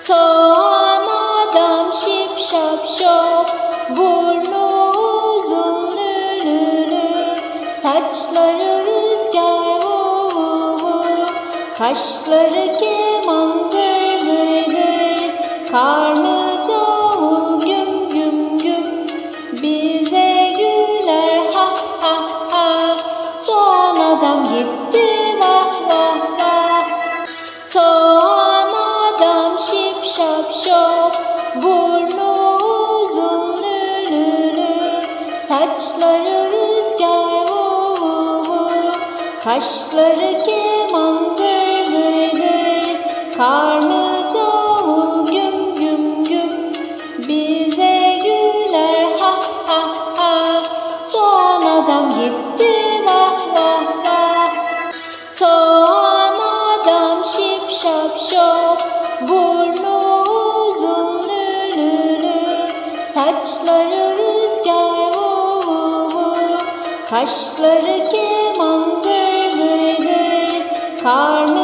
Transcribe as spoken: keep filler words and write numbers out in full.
Soğan adam şip şap şop, burnu uzun lülülü, saçları rüzgar vu vu vu, kaşları keman gıy gıy gıy, karnı davul güm güm güm, bize güler ha ha ha. Soğan adam gitti vah vah vah. Soğan adam şip şap şop, burnu uzun lülülü, saçları rüzgar vu vu vu, kaşları keman gıy gıy gıy, karnı davul güm güm güm, bize güler ha ha ha. Soğan adam gitti vah vah vah. Soğan adam şip şap şop, burnu uzun lülülü, saçları rüzgar vu vu vu, kaşları keman gıy gıy gıy, karnı